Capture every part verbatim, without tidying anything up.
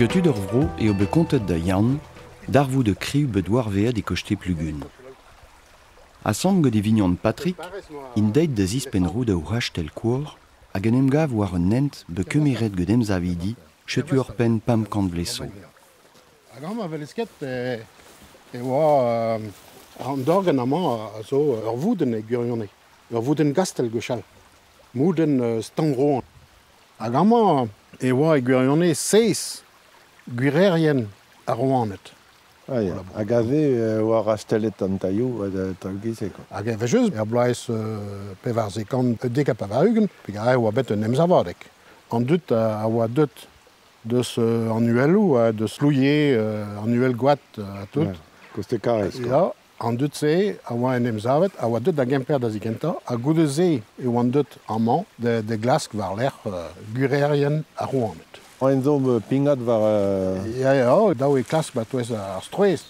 Getu d'ur vro eo be kontet da yann, d'arvou de kriu be douarveet e kochte plugun. A sang de vignon Patrick, in deit da zispenrou da ourachtel kour, hag en emgav war un nent be kemeret ged emzavidi, chetu ur pen pam kant vleso. Hag am a velesket e, e oa uh, an dorgen amañ a zo ur vouden e gwirionne, ur vouden gastel gechal, mouden uh, stangroan. Hag amañ e oa e gwirionne seiz gwirerien a roanet. Ah, ja. Hag ave uh, war a stelet an taio ad talgize. Hag e vejeus er blaiz uh, pevar zekant dek a pavarugen, peg a oa bet un emzavadek. An dut uh, a oa dut deus uh, annuelou, uh, deus louie uh, annuel goat uh, a tout. Ja, koste karez. Ja, an dut se a oa en emzavet, a oa dut da gemper da zikenta, a goude ze e oan dut amañ de, de glask war l'er uh, gwirerien a roanet. En zo me pingat war... Uh... Ja, ja, daou e klask bat oez ar stroez.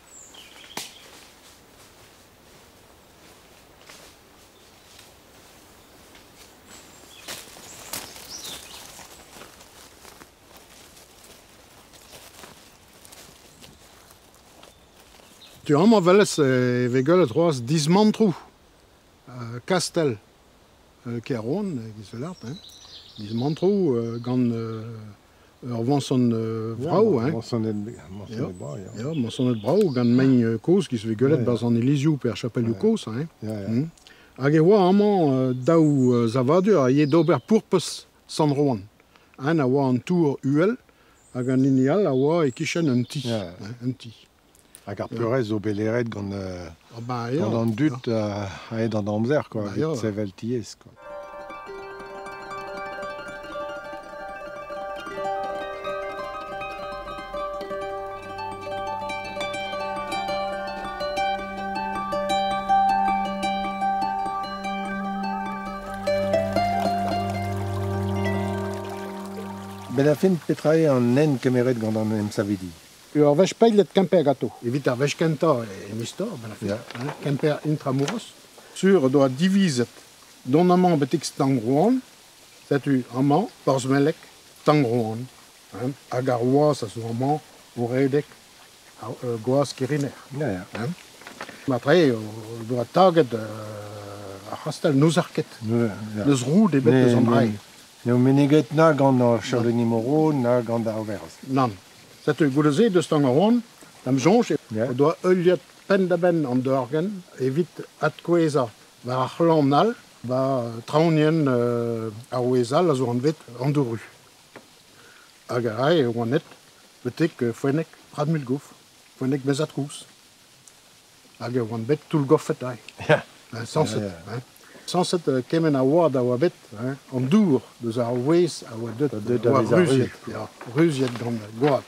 Tu amañ velez e vegelet roaz dizmantrou, uh, kastel uh, keron, giz velart, hein. Dizmantrou uh, gant... Uh, Ur vanson uh, vrao, ja, hein. Vansonet ja. brao, ja. Ja, vansonet brao, gant meñ uh, koz giz vegelet ja, ja. Baz an elizioù per chapelioù ja, koz, hein. Ja, ja. Mm. Hag e oa amañ uh, daou uh, zavadur a ye d'ober pourpeus san roan. Hein, a oa an tour uel, hag an inial a oa e kichen un ti. Ja. Hein, un ti. Hag ar peurez zo beleret gant, uh, Ah, ba, ja. gant an dut ja. uh, a ed an amzer, quoi, Ba, vet ja. sevel tiez, quoi. Ben a fin petrae an nen kemeret gant an emsavidi. Ur vech peillet kemper gato. Evit ar vech kenta e mistor, ben a fin. Ja. Hein, kemper intramuros. Sur doa divizet don amañ betek stang roan, setu amañ, porzmelek, stang roan. Hein, hag ar oa sa zo amañ o redek uh, goaz keriner. Ja, ja. Hein. Matre, o doa taget uh, ar hastel noz arket. Ja, ja. Neus roud ebet Ne- eus an ne- rai. Ne meneget na gant ar chaleni moro, na gant ar verz. Nan. Setu goudeze de stang roan, dam jonch, Ja. o doa euliet pen da ben an dorgen, evit at kweza war ar c'hlan nal, ba traonien uh, ar ouezal a zo an vet an doru. Hag a rai e oan net, betek uh, fouenek prad mil gouf, fouenek bezat kous. Hag e oan bet tout goffet ai. Ja. Hein, sanset. Ja, ja. Hein. Sanset uh, kemen a oa da oa bet, hein, an dour deus ar ouez a oa dut, dut a oa a vez ar ruziet. ruz. Ja, ruziet gant goat.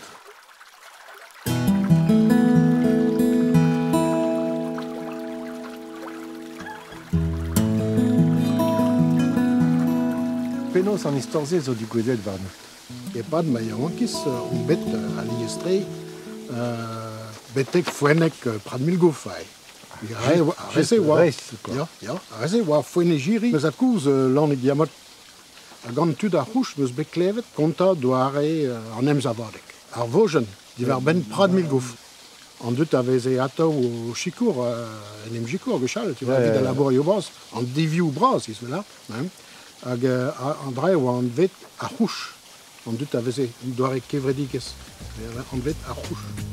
Penaos an istorze zo du gwelet war neut. E pad ma yaouankiz uh, on bet uh, a liestre uh, betek fouenek uh, prad mil gouf ai. A reze oa... Rez, quoi. Ja, ja, a reze oa fouene jiri. Meus at kouz uh, lan e diamot. A gant tud ar c'houch meus beklevet konta doare uh, an emzavadek. Ar vojen, diver ben prad mil gouf. An dut a veze ataou o chikour, uh, en em chikour gechal, tu vois, Ja, ja, vid a ja. laborio braz, an devioù braz, giz vela. Hein. Hag uh, an dre oa an vet ar c'houch. An dut a veze doare kevredigez, an vet ar c'houch.